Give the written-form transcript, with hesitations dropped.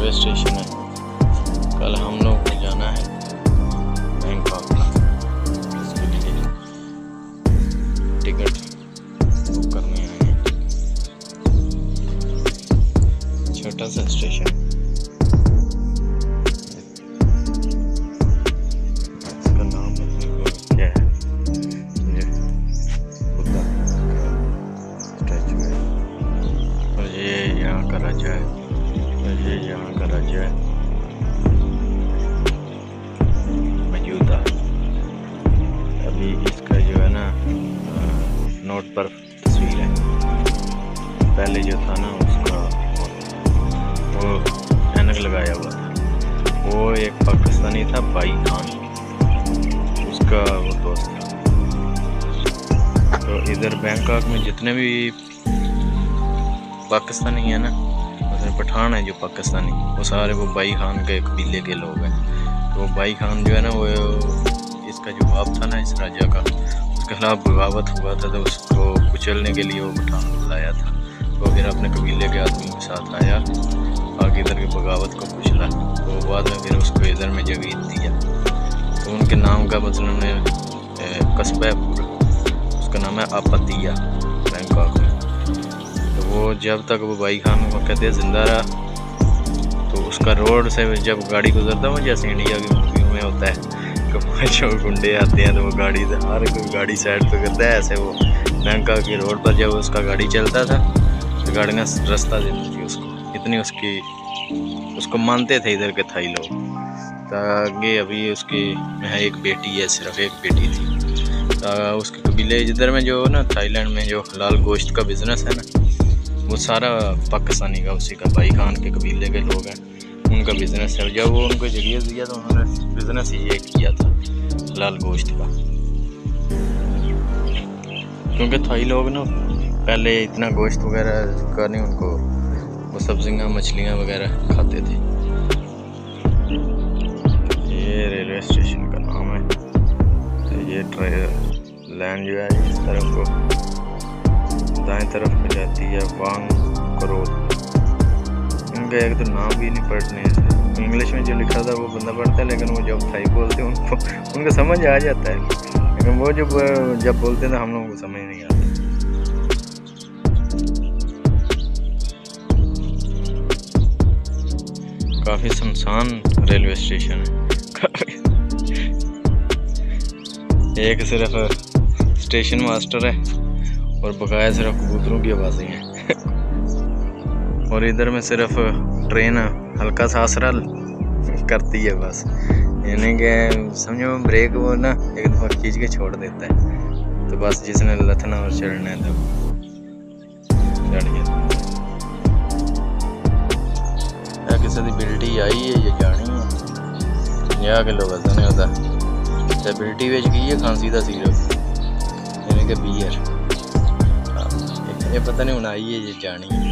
Railway station है। कल हम लोग को जाना है बैंकॉक का, इसके लिए टिकट बुक करने आए हैं। छोटा सा स्टेशन, इसका नाम क्या है, ये बुद्धा स्टैचू है, और ये यहाँ का राजा है, और ये यहाँ का राजा है मौजूदा। अभी इसका जो है ना नोट पर तस्वीर है, पहले जो था ना उसका वो ऐनक लगाया हुआ था, वो एक पाकिस्तानी था भाई खान, उसका वो दोस्त था। तो इधर बैंकॉक में जितने भी पाकिस्तानी है ना, उसमें पठान है जो पाकिस्तानी, वो सारे वो भाई खान के कबीले के लोग हैं। तो भाई खान जो है ना, वो इसका जो बाप था ना इस राजा का, उसके खिलाफ बगावत हुआ था, तो उसको कुचलने के लिए वो पठान बुलाया था। तो फिर अपने कबीले के आदमी के साथ आया, आगे इधर की बगावत को कुचला, तो बाद में फिर उसको इधर में जगह दिया। तो उनके नाम का मतलब कस्बा है पूरा, उसका नाम है आपतिया बैंकॉक में। तो वो जब तक वो भाई खान को कहते जिंदा रहा, तो उसका रोड से जब गाड़ी गुजरता है, जैसे इंडिया की मूवियों में होता है कि जो गुंडे आते हैं तो वो गाड़ी से हर कोई गाड़ी साइड पे करता है, ऐसे वो बैंकॉक की रोड पर जब उसका गाड़ी चलता था तो गाड़ियाँ रास्ता देती थी उसको, इतनी उसको मानते थे इधर के थाई लोग। तो आगे अभी उसकी एक बेटी है, सिर्फ एक बेटी थी। तो उसके कबीले जिधर में जो ना थाईलैंड में जो हलाल गोश्त का बिज़नेस है ना, वो सारा पाकिस्तानी का, उसी का भाई खान के कबीले के लोग हैं, उनका बिज़नेस है। जब वो उनको जगह दिया तो उन्होंने बिज़नेस ही ये किया था हलाल गोश्त का, क्योंकि थाई लोग ना पहले इतना गोश्त वगैरह का नहीं, उनको वो सब्जियाँ मछलियाँ वगैरह खाते थे। ये रेलवे स्टेशन का नाम है। तो ये लाइन जो है इस तरफ को दाएं तरफ को जाती है, वांग करोल। इनका एक तो नाम भी नहीं पढ़ने से, इंग्लिश में जो लिखा था वो बंदा पढ़ता है, लेकिन वो जब थाई बोलते हैं उनको समझ आ जाता है, लेकिन वो जब बोलते हैं तो हम लोगों को समझ नहीं आता। काफ़ी सुनसान रेलवे स्टेशन है। एक सिर्फ स्टेशन मास्टर है और बकाया सिर्फ कबूतरों की आवाज़ें हैं। और इधर में सिर्फ ट्रेन हल्का सा आसरा करती है बस, यानी कि समझो ब्रेक वो ना एक दफ़ा खींच के छोड़ देता है, तो बस जिसने लथना और चढ़ना है तो चढ़ गया। किसी की बिल्टी आई है या जानी है या किलो वजन है उसका, अच्छा बिल्टी बेच गई है खांसी का सिरप, यानी कि बीयर, ये पता नहीं हूँ आई है या जानी है।